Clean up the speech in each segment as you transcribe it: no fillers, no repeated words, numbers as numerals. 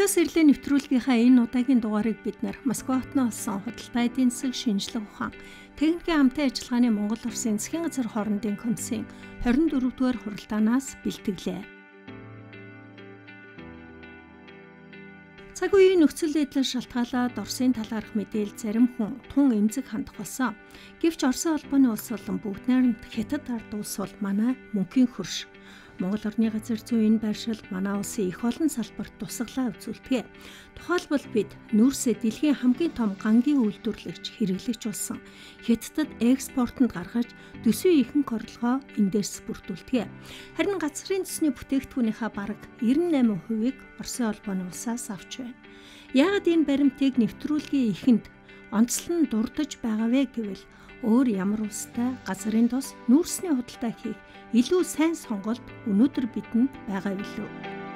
Оросоос ирлээ нэвтрүүлгийнхаа энэ удаагийн дугаарыг бид Москва хотно олсон худалдаа эдийн засаг шинжилгээ ухаан техникийн хамтын ажиллагааны Монгол Оросын засгийн газар хоорондын комиссийн 24-р хуралдаанаас бэлтгэлээ. Цаг үеийн нөхцөл байдал шалтгаалаад Оросын талаарх мэдээлэл зарим хүн тун эмзэг хандах болсон. Гэвч Оросын холбооны улс болон бүгд найрамд Хятад ард улс бол манай мөнхийн хөрш. Монгол орны газар зүйн энэ байршил манай улсын их олон салбарт тусгалаа үзүүлдэг. Тухайлбал бид нүүрсээ дэлхийн хамгийн том гангийн үйлдвэрлэгч хэрэглэгч болсон. Хятадд экспортод гаргаж төсвийн ихэнх орлогоо эндээс бүрдүүлдэг. Харин газрын төсний бүтээгдэхүүнийхээ бараг 98%-ийг Оросын холбооны улсаас авч байна. Яагаад энэ баримтыг нэвтрүүлгийн эхэнд онцлон дурдж байгаа вэ гэвэл өөр ямар улстай газрын тос нүүрсний худалдаа хийх илүү сайн сонголт өнөөдөр бидэнд байгаа билүү?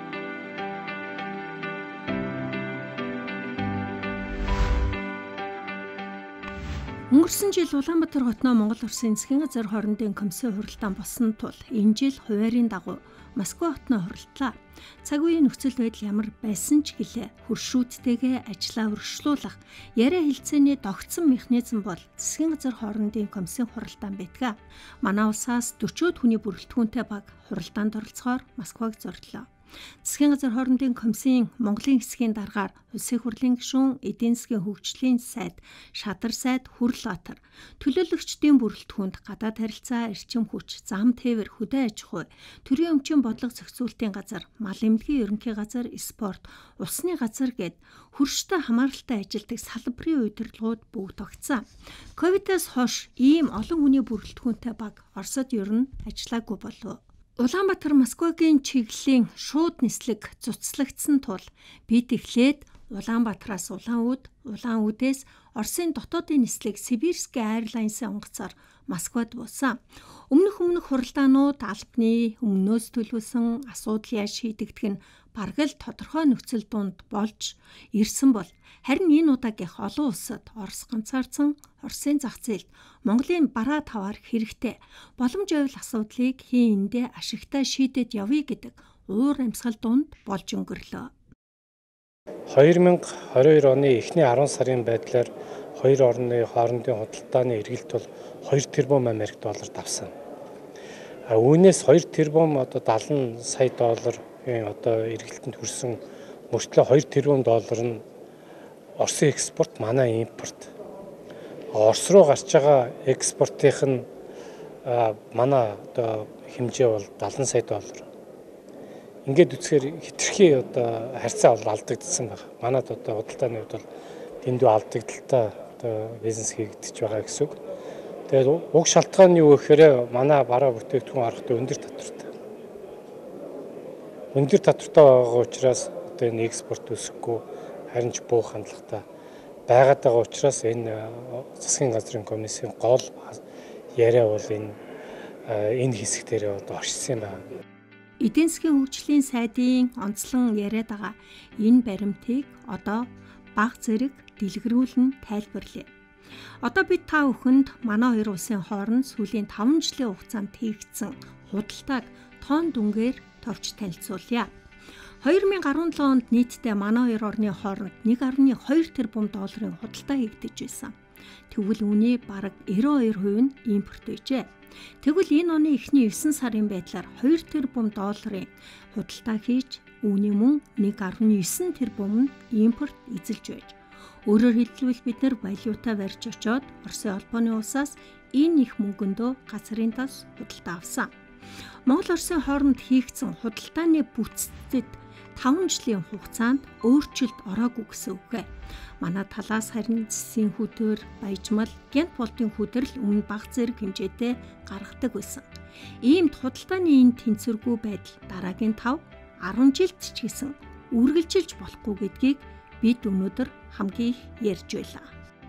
Өнгөрсөн жил Улаанбаатар хотноо Монгол Оросын засгийн газар хоорондын комиссийн хуралдаан болсон тул энэ жил хуваарийн дагуу Москва хотноо хуралдлаа. Цаг үеийн нөхцөл байдал ямар байсан ч гэлээ хөршүүдтэйгээ ажиллаа өргөжлүүлэх яриа хэлцээний догтсон механизм бол засгийн газар хоорондын комиссийн хуралдаан байдаг. Манай улсаас 40-од хүний бүрэлдэхүүнтэй баг хуралдаанд оролцохоор Москваг зордлоо. Засгийн газар хоорондын комиссийн Монголын хэсгийн даргаар Улсын хурлын гишүүн, эдийн засгийн хөгжлийн сайд, шадар сайд Хүрлбаатар, төлөөлөгчдийн бүрэлдэхүүнд гадаад харилцаа, эрчим хүч, зам тээвэр, хөдөө аж ахуй, төрийн өмчийн бодлого зохицуулалтын газар, мал эмнэлгийн ерөнхий газар, спорт, усны газар гэд хөрштэй хамааралтай ажилтдаг салбарын удирдлагууд бүгд тогтсон. Ковидоос хойш ийм олон хүний бүрэлдэхүүнтэй баг Оросод ер нь ажиллаагүй болов. Улаанбаатар Москвагийн чиглэлийн шууд нислэг цуцлагдсан тул бид эхлээд Улаанбаатараас Улаан-Удээс Оросын дотоодын нислэг Сибирские Airlines-ийн онгоцоор Москвад буусан. Өмнөх хуралдаанууд албаны өмнөөс төлөвлөсөн асуудал яаж шийдэгдэх нь бараг л тодорхой нөхцөл донд болж ирсэн бол харин энэ удаагийнх олон улсад Орос ганцаардсан Оросын зах зээлд Монголын бараа таваар хэрэгтэй боломж байвал асуудлыг эндээ ашигтай шийдэж явъя гэдэг уур амьсгал донд болж өнгөрлөө. 2022 оны эхний 10 сарын байдлаар хоёр орны хоорондын худалдааны эргэлт бол 2 тэрбум Америк доллар давсан. Үүнээс 2 тэрбум $70 сая эргэлтэнд хүрсэн мөртлөө 2 тэрбум доллар нь Оросын экспорт, манай импорт. Орос руу гарч байгаа экспортынх нь манай хэмжээ бол $70 сая. Ингээд үзэхээр хэтэрхий харьцаа алдагдсан байна. Манайд худалдааны хувьд бол дэндүү алдагдaltaй бизнес хийгдэж байгаа гэсэн үг. Тэгээд уг шалтгаан нь юу гэхээр манай бараа бүтээгдэхүүн аргатай өндөр татвартай. Өндөр татвартай байгаа учраас энэ экспорт өсөхгүй харин ч буух хандлагатай байгаад байгаа учраас энэ засгийн газрын комиссийн гол яриа бол энэ хэсэг дээр оршсон юм байна. Эдийн засгийн хөгжлийн сайдын онцлон яриад байгаа энэ баримтыг одоо бага зэрэг дэлгэрүүлэн тайлбарлая. Одоо бид та бүхэнд манай хоёр улсын хооронд сүүлийн 5 жилийн хугацаанд хийгдсэн худалдааг тоон дүнгээр товч танилцуулъя. 2017 онд нийтдээ манай хоёр орны хооронд 1.2 тэрбум долларын худалдаа хийгдэж байсан. Тэгвэл үүний бараг 92% нь импорт байжээ. Тэгвэл энэ оны эхний 9 сарын байдлаар 2 тэрбум долларын худалдаа хийж үүний мөн 1.9 тэрбум нь импорт эзэлж байж. Өөрөөр хэлбэл бид нар валюта барьж очоод Оросын холбооны улсаас энэ их мөнгөндөө газрын тос худалдаа авсан. Монгол Оросын хооронд хийгдсэн худалдааны бүтцэд 5 жилийн хугацаанд өөрчлөлт ороогүй гэсэн үг. Манай талаас харин засгийн хөтөр, баяжмал, гянт болтын хөтөрл өмнө бага зэрэг хэмжээтэй гаргадаг байсан. Иймд худалдааны энэ тэнцвэргүй байдал дараагийн 5-10 жилд ч гэсэн үргэлжилж болохгүй гэдгийг бид өнөөдөр хамгийн их ярьж байлаа.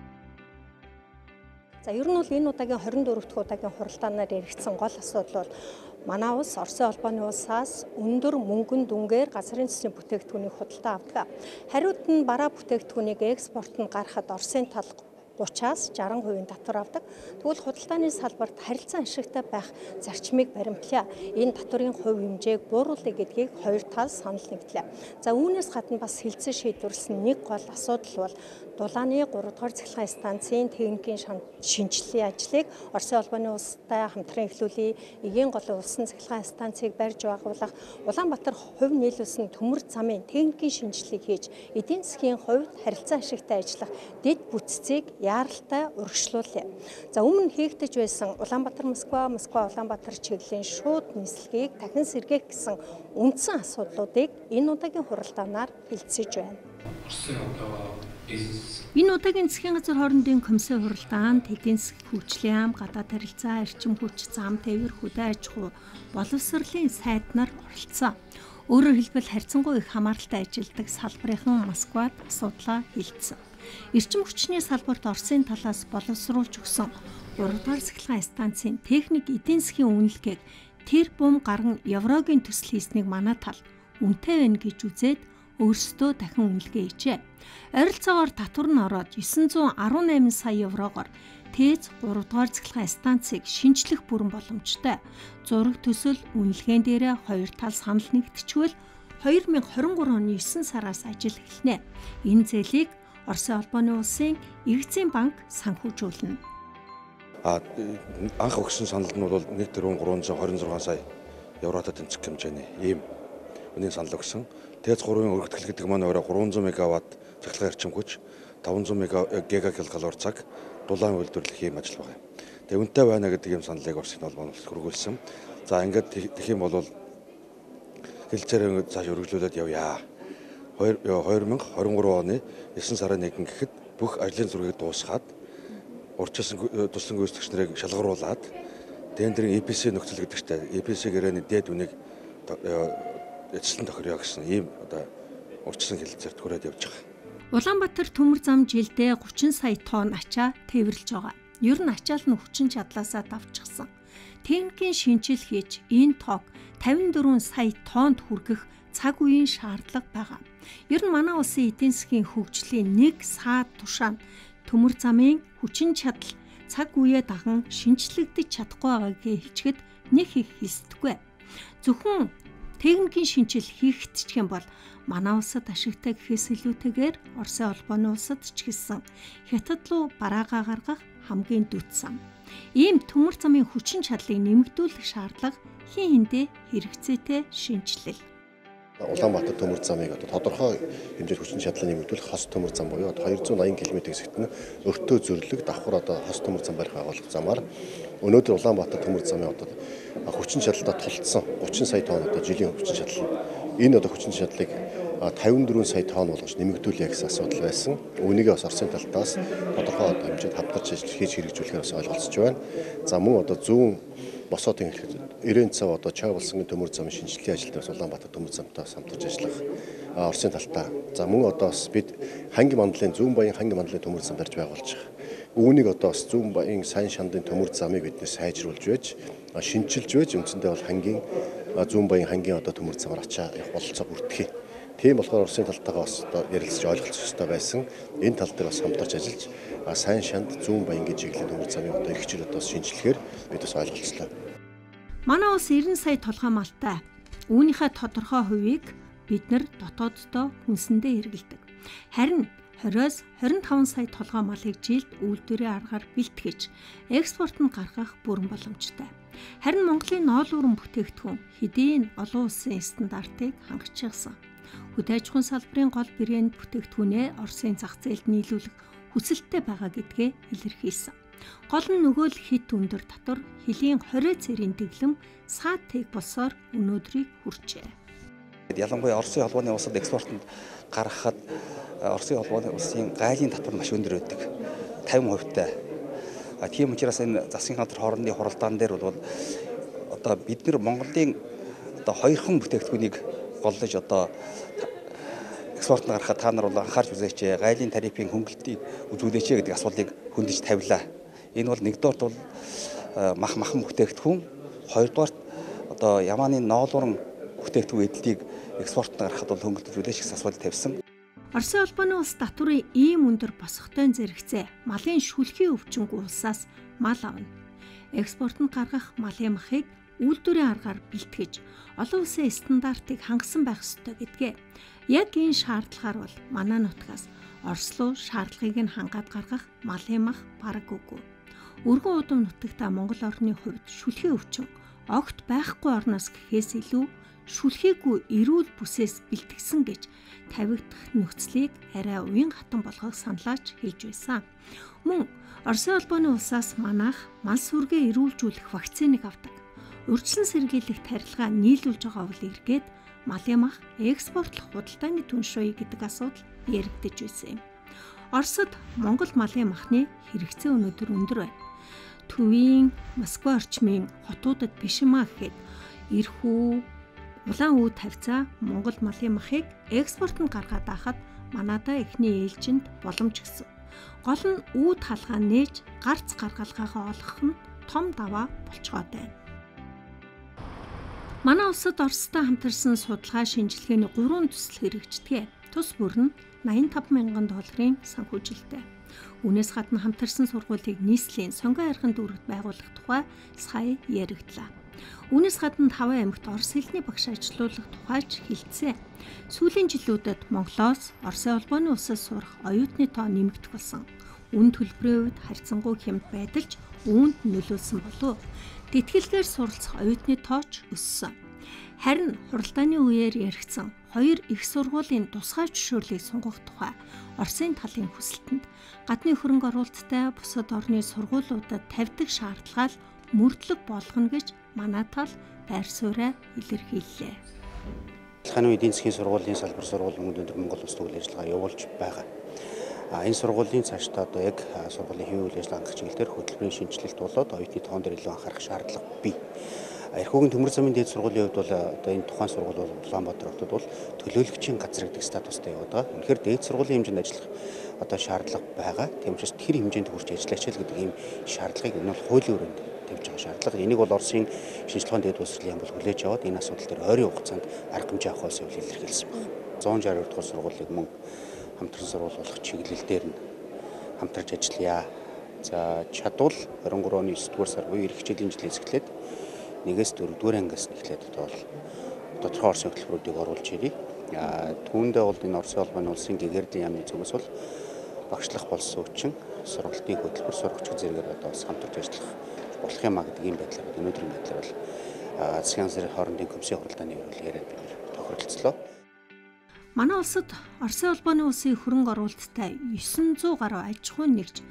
За ер нь бол энэ удаагийн 24 дахь удаагийн хуралдаанаар яригдсан гол асуудал бол манай улс Оросын холбооны улсаас өндөр мөнгөн дүнгээр газрын төсний бүтээгдэхүүнийг худалдаа авдаг. Хариуд нь бараа бүтээгдэхүүнийг экспортод гаргахад Оросын тал 30-аас 60% татвар авдаг. Тэгвэл худалдааны салбарт харилцан ашигтай байх зарчмыг баримтлаа. Энэ татварын хувь хэмжээг бууруулъя гэдгийг хоёр тал санал нэгдлээ. За үүнээс гадна бас хэлцэн шийдвэрлсэн нэг гол асуудал бол Дулааны 3-р цахилгаан станцын техникийн шинжиллийн ажлыг Оросын улбаны улстай хамтран эхлүүлээ. Эгийн голын улсын цахилгаан станцыг барьж байгуулах, Улаанбаатар хувь нийлүүлсэн төмөр замын техникийн шинжилгээг хийж, эдийн засгийн хувьд харилцан ашигтай ажиллах дэд бүтцийг яаралтай урагшлуулъя. За өмнө хийгдэж байсан Улаанбаатар-Москва, Москва-Улаанбаатар чиглэлийн шууд нислэгийг дахин сэргээх гэсэн үндсэн асуудлуудыг энэ удаагийн хуралдаанаар хэлэлцэж байна. Энэ удаагийн засгийн газар хоорондын комиссийн хуралдаанд эдийн засгийн хөгжлийн ам, гадаад харилцаа, эрчим хүч, зам, тээвэр, хөдөө аж ахуй, боловсролын сайд нар оролцсон. Өөрөөр хэлбэл харьцангуй их хамааралтай ажилладаг салбарынхан Москвад асуудлаа хэлсэн. Эрчим хүчний салбарт Оросын талаас боловсруулж өгсөн 3-р цахилгаан станцын техник эдийн засгийн үнэлгээг тэр бум гарan еврогийн төсөл хийснийг манай тал үнэтэй байна гэж үзээд өөрсдөө дахин үнэлгээ хийжээ. Ойролцоогоор татвар нь ороод 918 сая еврогоор ТЭЗ 3-р цахилгаан станцыг шинжлэх бүрэн боломжтой. Зураг төсөл үнэлгээнд дээрээ хоёр тал санал нэгтчихвэл 2023 оны 9 сараас ажил эхэлнэ. Энэ зээлийг Оросын улбаны улсын Эгзийн банк санхүүжүүлнэ. Анх өгсөн санал нь бол 1 тэрбум 326 сая евротой тэнцэх хэмжээний ийм үнийн санал өгсөн. ТЭЗ 3-ын өргөтгөл гэдэг маань өөрөө 300 мегаватт цахилгаан эрчим хүч, 500 гигакилокалор цаг дулаан үйлдвэрлэх ийм ажил байна. Тэгээ үнэтэй байна гэдэг ийм саналыг Оросын улбаны улс хүргүүлсэн. За ингээд тэгэх юм бол хэлцээрээ цааш өргөжлүүлээд явъя. 2023 оны 9 сарын 1 гэхэд бүх ажлын зургийг дуусгаад урьдчилсан туслан гүйцэтгэгч нарыг шалгаруулад тендерийн EPC нөхцөл гэдэг чинь EPC гэрээний дээд үнийг эцэслэн тохироё гэсэн ийм одоо урьдчилсан хэлэлцээрт хүрээд явж байгаа. Улаанбаатар төмөр зам жилдээ 30 сая тонн ачаа тээвэрлж байгаа. Ер нь ачаал нь хүчин чадлаасаа давчсан. Техникийн шинжил хийж энэ тоог 54 сая тоннд хүргэх цаг үеийн шаардлага байгаа. Ер нь манай улсын эдийн засгийн хөгжлийн нэг саад тушаанд төмөр замын хүчин чадал цаг үеэ даган шинжлэгдэж чадахгүй байгаагийн хичгэд нэг их хэлсдэггүй. Зөвхөн техникийн шинжил хийгдчих юм бол манай улсад ашигтай гэхээс илүүтэйгээр Оросын улбаны улсад ч гэсэн хятад руу бараагаа гаргах хамгийн дүт зам. Ийм төмөр замын хүчин чадлыг нэмэгдүүлэх шаардлага хин хэндээ хэрэгцээтэй шинжилэл. Улаанбаатар төмөр замыг тодорхой хэмжээнд хүчин чадлыг нэмэгдүүлэх хос төмөр зам буюу 280 км хэсэгт нь өртөө зөрлөг давхар хос төмөр зам барих агуулгах замаар өнөөдөр Улаанбаатар төмөр замын хүчин чадалтай тулцсан 30 сая тонн жилийн хүчин чадал. Энэ хүчин чадлыг 54 сая тонн болгож нэмэгдүүлье гэсэн асуудал байсан. Үүнийгээ бас Оросын талаас тодорхой хэмжээнд хамтарч хийж хэрэгжүүлэхээр бас ойлголцож байна. За мөн зүүн босоодын 90 цав Чавлсангийн төмөр замын шинжилгээ ажилд бас Улаанбаатар төмөр замтай хамтарч ажиллах Оросын талтай. За мөн бас бид ханги мандлын зүүн баян ханги мандлын төмөр зам барьж байгуулж байгаа. Үүнийг бас зүүн баян сайн шандын төмөр замыг биднээс сайжруулж байж, шинжилж байж үндсэндээ бол хангийн зүүн баян хангийн төмөр замаар ачаа явах бололцоо бүртгэе. Тийм болохоор Оросын талтайгаа бас ярилцаж ойлголцох ёстой байсан. Энэ тал дээр бас хамтарч ажиллаж сайн шанд зүүн баянгийн чиглэлийн төмөр замыг их хичээл шинжилэхээр бид бас ойлголцлоо. Манай улс 90 сая толгой малтай. Үүнийхээ тодорхой хувийг бид нар дотооддоо хүнсэндээ хэрэгэлдэг. Харин 20-с 25 сая толгой малыг жилд үйлдвэрийн аргаар бэлтгэж, экспортод гаргах бүрэн боломжтой. Харин Монголын ноол уран бүтээгдэхүүн хэдийн олон улсын стандартыг хангачигсан. Хөдөө аж ахуйн салбарын гол брэнд бүтээгдэхүүнээ Оросын зах зээлд нийлүүлэх хүсэлттэй байгаа гэдгээ илэрхийлсэн. Гол нь нөгөө л хит өндөр татвар, хөлийн 20 цэрийн дэглэм, саад тэг болсоор өнөөдрийг хүрчээ. Ялангуяа Оросын холбооны улсад экспортод гаргахад Оросын холбооны улсын гайлын татвар маш өндөр байдаг. 50%-тай. Тийм учраас энэ засгийн газар хоорондын хуралдаан дээр бол бид нар Монголын хоёрхан бүтээгдэхүүнийг голлож экспортод гаргахад та нар бол анхаарч үзээч, гайлын тарифын хөнгөлтийг үзүүлээч гэдэг асуултыг хөндөж тавилаа. Энэ бол нэгдүгээрт бол махан бүтээгдэхүүн, хоёрдугаарт Ямааны ноолууран бүтээгдэхүүн эдлийг экспортод гаргахад бол хөнгөлтөж үзүүлээч гэсэн асуулт тавьсан. Оросын холбооны улс татврын ийм өндөр босготой зэрэгцээ малын шүлхийн өвчнөг улсаас мал авна. Экспортод гаргах малын махыг үйлдвэрийн аргаар бэлтгэж олон улсын стандартыг хангасан байх ёстой гэдгээ. Яг энэ шаардлагаар бол манай нутгаас Орос руу шаардлагыг нь хангаад гаргах малын мах бараг үгүй. Өргөн удам нутагта Монгол орны хувьд шүлхийн өвчин огт байхгүй орноос гэхээс илүү шүлхийгүй эрүүл бүсээс бэлтгэсэн гэж тавигдах нөхцөлийг арай уян хатан болгох саналаач хэлж байсан. Мөн Оросын холбооны улсаас манайх мал сүргээ эрүүлжүүлэх вакциныг авдаг. Урьдчилан сэргийлэх тарилгаа нийлүүлж байгаа бол эргээд малын мах экспортлох худалдааны түнш уя гэдэг асуудал яригдж байсан юм. Оросд Монгол малын махны хэрэгцээ өнөөдөр өндөр байна. Төвийн Москва орчмын хотуудад биш маа гэхэд эрхүү улаан үе тавьцаа Монгол малын махыг экспортод гаргаад байхад манайдаа эхний ээлжинд боломж гисэн. Гол нь үүд халгаа нээж гарц гаргалгаагаа олгох нь том даваа болцгоод байна. Манай улсад Оростой хамтарсан судалгаа шинжилгээний 3 төсөл хэрэгждэг. Тус бүр нь 85 мянган долларын санхүүжилттэй. Үүнээс гадна хамтарсан сургуулийг нийслэлийн сонгон архын дүүрэгт байгуулах тухай сая яригдлаа. Үүнээс гадна 5 аймагт орос хэлний багш ажилуулах тухайч хэлцээ. Сүүлийн жилүүдэд Монголоос Оросын холбооны улсаас сурах оюутны тоо нэмэгдэх болсон. Үн төлбөрийн үед харьцангуй хямд байдалч үүнд нөлөөлсөн болов. Тэтгэлгээр суралцах оюутны тооч өссөн. Харин хуралдааны үеэр яригдсан 2 их сургуулийн тусгай зөвшөөрлийг сунгах тухай Оросын талын хүсэлтэнд гадны хөрөнгө оруулалттай бусад орны сургуулиудад тавьдаг шаардлага мөрдлөг болгоно гэж манай тал байр сууриа илэрхийллээ. Халаханы эдийн засгийн сургуулийн салбар сургуулийн өнөөдөр Монгол улсад үйл ажиллагаа явуулж байгаа. Энэ сургуулийн цаашдаа одоо яг сургуулийн хэвийн үйл ажиллагааны чиглэлээр хөтөлбөрийн шинжилэлт болоод оюутны тоонд илүү анхаарах шаардлага бий. Эрхүүгийн төмөр замын дээд сургуулийн хувьд бол одоо энэ тухайн сургууль бол Улаанбаатар хотод бол төлөөлөгчийн газар гэдэг статустай яваад байгаа. Үнэхээр дээд сургуулийн хэмжээнд ажиллах одоо шаардлага байгаа. Тийм учраас тэр хэмжээнд хүрч ажиллаач л гэдэг ийм шаардлагыг энэ бол хуулийн өрөөнд тавьж байгаа шаардлага. Энийг бол Оросын шинжилгээний дээд боловсролын яам бол хүлээж аваад энэ асуудал дээр ойрын хугацаанд арга хэмжээ авах улсын хөл илэрхийлсэн байна. 162 дугаар сургуулийг мөн хамтран сургууль болох чиглэл дээр нь хамтарч ажиллая. За чадвал 23 оны 9 дугаар сар буюу эх хичээлийн жилээс эхлээд 1-4 дугаар ангиас эхлээд одоо тодорхой Оросын хөтөлбөрүүдийг оруулж ирье. Түүндээ бол энэ Оросын холбооны улсын гэгэрлийн яамны зүгээс бол багшлах болсон хүчин сургалтын хөтөлбөр сурагч зэрэгээр одоо хамтарч ажиллах болох юмаа гэдэг ийм байдлаар өнөөдрийн байдлаар бол засгийн газрын хоорондын комиссийн хуралдааны үйл яриад бид тохиролцлоо. Манай улсад Оросын холбооны улсын хөрөнгө оруулалттай 900 гаруй аж ахуйн нэгж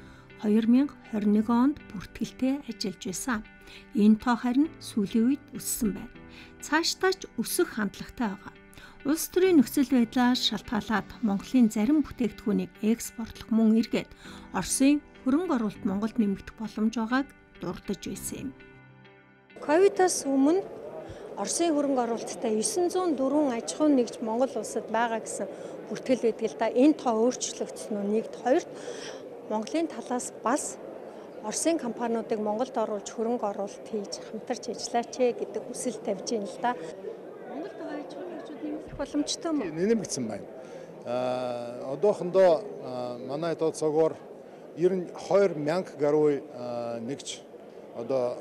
2021 онд бүртгэлтэй ажиллаж байсан. Энэ тоо харин сүүлийн үед өссөн байна. Цаашдаач өсөх хандлагатай байгаа. Улс төрийн нөхцөл байдлаас шалтгаалаад Монголын зарим бүтээгдэхүүнийг экспортлох мөн эргээд Оросын хөрөнгө оруулалт Монголд нэмэгдэх боломж байгааг дурдж байсан юм. Ковидоос өмнө Оросын хөрөнгө оруулалттай 904 аж ахуйн нэгж Монгол улсад байгаа гэсэн бүртгэл байдаг л да. Энэ тоо өөрчлөгдсөн нь нэгд, хоёрт Монголын талаас бас Оросын компаниудыг Монголд оруулж хөрөнгө оруулалт хийж хамтарч ажиллаач гэдэг хүсэл тавьж байна л да. Монголд байгаа аж ахуйн нэгжүүд нэмэгдэх боломжтой мөн? Нэмэгдсэн байна. Одоохондоо манай тооцоогоор 92,000 гаруй нэгж одоо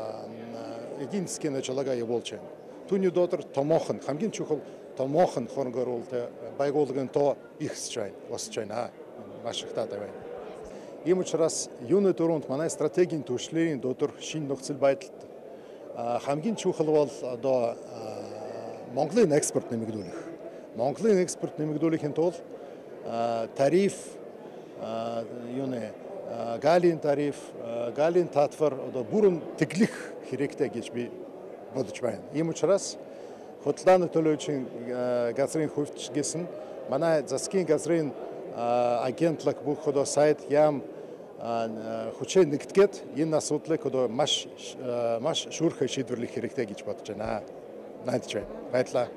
эдийн засгийн ажиллагаа явуулж байна. Түүний дотор томоохон хамгийн чухал томоохон хөрөнгө оруулалт байгууллагын тоо ихсэж байна, босч байна. Маш их таатай байна. Ийм учраас юуны дөрөнд манай стратегийн түвшлийн дотор шинэ нөхцөл байдалд хамгийн чухал бол одоо Монголын экспорт нэмэгдүүлэх. Монголын экспорт нэмэгдүүлэхийн тулд тариф галийн тариф, галийн татвар одоо бүрэн тэглэх хэрэгтэй гэж би бодож байна. Ийм учраас худалдааны төлөөчийн газрын хувьч гэсэн манай засгийн газрын агентлаг бүх одоо сайд яам хүчээ нэгтгээд энэ асуудлыг одоо маш шүүрхэ шийдвэрлэх хэрэгтэй гэж бодож байна. Найдаж байна. Баярлалаа.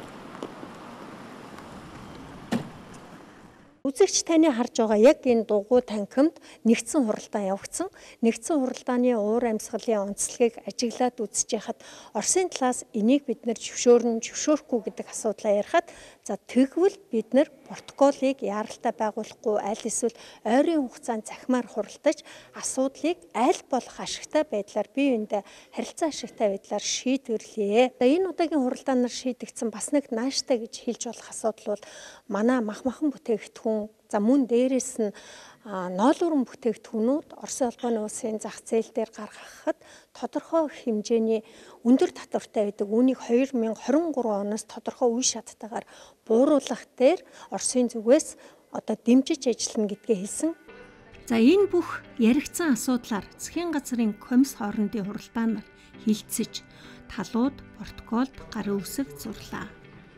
Үзэгч таны харж байгаа яг энэ дугуй танхимд нэгдсэн хуралдаан явагдсан. Нэгдсэн хуралдааны уур амьсгалын онцлогийг ажиглаад үзэж яхад Оросын талаас энийг бид нэр зөвшөөрнө, зөвшөөрөхгүй гэдэг асуудлаа ярихад за тэгвэл бид нэр протоколыг яаралтай байгуулахгүй аль эсвэл ойрын хугацаанд захимаар хуралдаж асуудлыг аль болох ашигтай байдлаар бие биендээ харилцаа ашигтай байдлаар шийдвэрлэе. Энэ удаагийн хуралдаанаар шийдэгдсэн бас нэг нааштай гэж хэлж болох асуудал бол манай махан бүтээгдэхүүн мөн дээрээс нь ноолуурын бүтээгдэхүүнүүд Оросын холбооны улсын зах зээл дээр гаргахад тодорхой хэмжээний өндөр татвартай байдаг. Үүнийг 2023 оноос тодорхой үе шаттайгаар бууруулах дээр Оросын зүгээс дэмжиж ажиллана гэдгээ хэлсэн. За энэ бүх яригдсан асуудлаар засгийн газрын комисс хоорондын хуралдаанаар хилцэж талууд протоколд гарын үсэг зурлаа.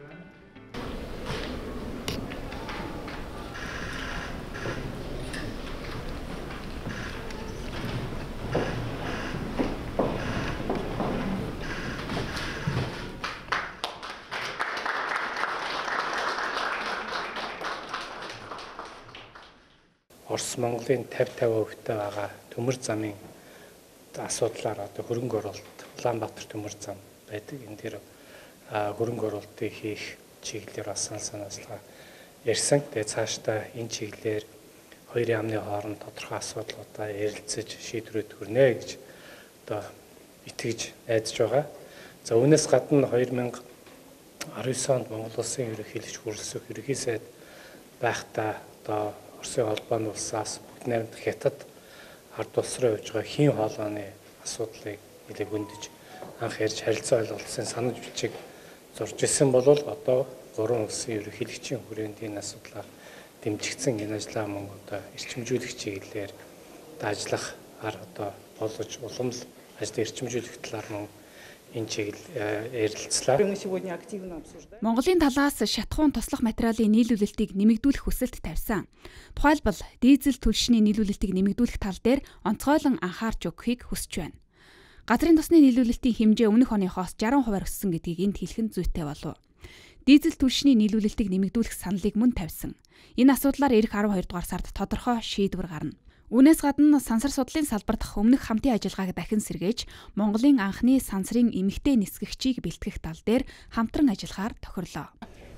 Орос Монголын 50-50% байгаа төмөр замын асуудлаар хөрөнгө оруулалт Улаанбаатар төмөр зам байдаг. Энэ дээр хөрөнгө оруулалтыг хийх чиглэлээр бас санааслаа ярьсан. Тэгээ цаашдаа энэ чиглэлээр хоёрын яамны хооронд тодорхой асуудлуудаа ярилцаж шийдвэрүүд хүрнэ гэж итгэж найдаж байгаа. За үүнээс гадна 2019 онд Монгол Улсын ерөнхийлөгч хүрэлцэх ерөнхий сайд байхдаа Оросын холбооны улсаас бүгд найрамдах Хятад ард улс руу явж байгаа хийн хоолойны асуудлыг нэлээд хөндөж анх ярьж харилцаа ойлголцсон санаж бичиг зурж исэн бол одоо гурван улсын ерөнхийлөгчийн хүрээнд энэ асуудлаар дэмжигдсэн энэ ажлаа мөн эрчимжүүлэх чиглэлээр ажиллах болгож уламжлал ажлыг эрчимжүүлэх талаар мөн энэ чиглэл ярилцлаа. Монголын талаас шатхуун тослох материалын нийлүүлэлтийг нэмэгдүүлэх хүсэлт тавьсан. Тухайлбал дизель түлшний нийлүүлэлтийг нэмэгдүүлэх тал дээр онцгойлон анхаарч өгөхийг хүсэж байна. Газрын тосны нийлүүлэлтийн хэмжээ өмнөх оныхоос 60% өссөн гэдгийг энд хэлэх нь зүйтэй болов. Дизель түлшний нийлүүлэлтийг нэмэгдүүлэх саналыг мөн тавьсан. Энэ асуудлаар эх 12 дугаар сард тодорхой шийдвэр гарна. Үүнээс гадна сансар судлалын салбарт өмнөх хамтын ажиллагааг дахин сэргээж Монголын анхны сансрын эмэгтэй нисгэгчийг бэлтгэх тал дээр хамтран ажиллахаар тохирлоо.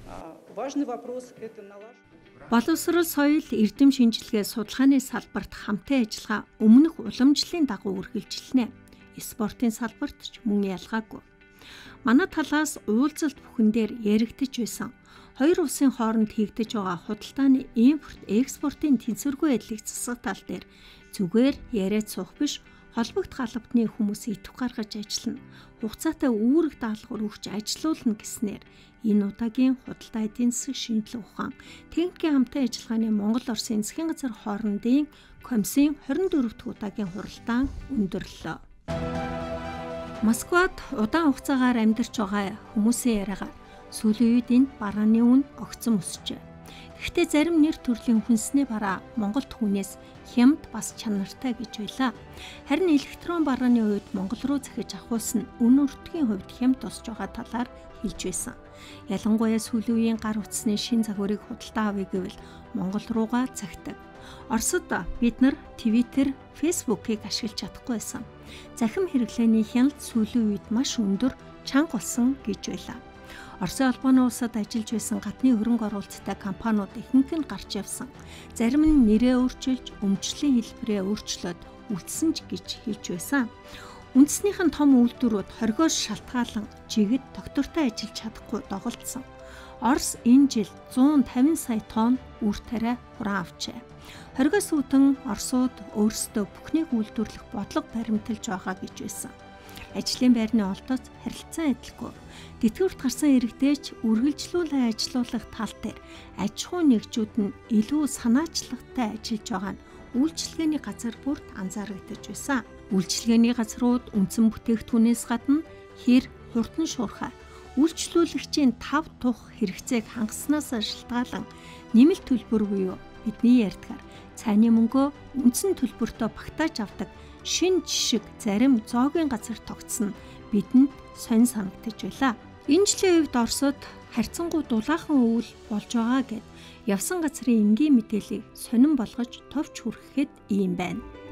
Боловсрол, соёл, эрдэм шинжилгээ судалгааны салбарт хамтын ажиллагаа өмнөх уламжлалын дагуу үргэлжилнэ. Спортын салбарт ч мөн ялгаагүй. Манай талаас уулзалт бүхэн дээр яригдж байсан хоёр улсын хооронд хийгдэж байгаа худалдааны импорт, экспортын тэнцвэргүй байдлыг засах тал дээр зүгээр яриад суух биш, холбогд галбатны хүмүүс итв гаргаж ажиллана, хугацаатай үүрэг даалгавар өгч ажилуулна гэснээр энэ удаагийн худалдаа эдийн засаг шинжилгээ ухаан техникийн хамтын ажиллагааны Монгол Оросын засгийн газар хоорондын комиссийн 24 дахь удаагийн хуралдаан өндөрлөө. Москвад удаан хугацаагаар амьдарч байгаа хүмүүсийн яриагаар сүүлийн үед энд барааны үн огцом өсжээ. Гэхдээ зарим нэр төрлийн хүнсний бараа Монголд хүнээс хямд бас чанартай гэж байлаа. Харин электрон барааны үед Монгол руу захиж авахулс нь үн өртгийн хувьд хямд тусж байгаа талаар хэлж байсан. Ялангуяа сүүлийн үеийн гар утасны шин загварыг худалдаа авъя гэвэл Монгол руугаа захидаг. Оросд бид нар Twitter, Facebook-ыг ашиглаж чадахгүй байсан. Захим хэрэглээний хяналт сүүлийн үед маш өндөр чанга болсон гэж байлаа. Оросын холбооны улсад ажиллаж байсан гадны хөрөнгө оруулалттай компаниуд ихэнх нь гарч явсан. Зарим нь нэрээ өөрчилж, өмчлөлийн хэлбэрээ өөрчлөөд үлдсэн ч гэж хэлж байсан. Үндэснийх нь том үйлдвэрүүд хоригоос шалтгаалan жигэд доктортой ажиллаж чадахгүй доголдсон. Орос энэ жил 150 сая тонн үр тариа хураан авчээ. Хоригоос үүдэн Оросууд өөрсдөө бүхнийг үйлдвэрлэх бодлого баримталж байгаа гэж байсан. Ажлын байрны олдоц харилцан адилгүй. Тэтгэврт гарсан иргэдээч үргэлжлүүлэн ажилуулах тал дээр аж ахуй нэгжүүд нь илүү санаачлагтай ажиллаж байгаа нь үйлчилгээний газар бүрт анзаарэгдэж байсан. Үйлчилгээний газрууд үндсэн бүтээгдэхүүнээс гадна хэр, хурдан шуурхай, үйлчлүүлэгчийн 5 тух хэрэгцээг хангаснаас шалтгаалan нэмэлт төлбөр буюу бидний ярьдгаар цайны мөнгөө үндсэн төлбөртөө багтааж авдаг шин жишг зарим зоогийн газар тогтсон бидэнд сонь санагдаж байлаа. Энэ жилийн үед Оросод харьцангуй дулаахан өвөл болж байгаа гэд явсан газрын энгийн мэдээллийг сонин болгож товч хүргэхэд ийм байна.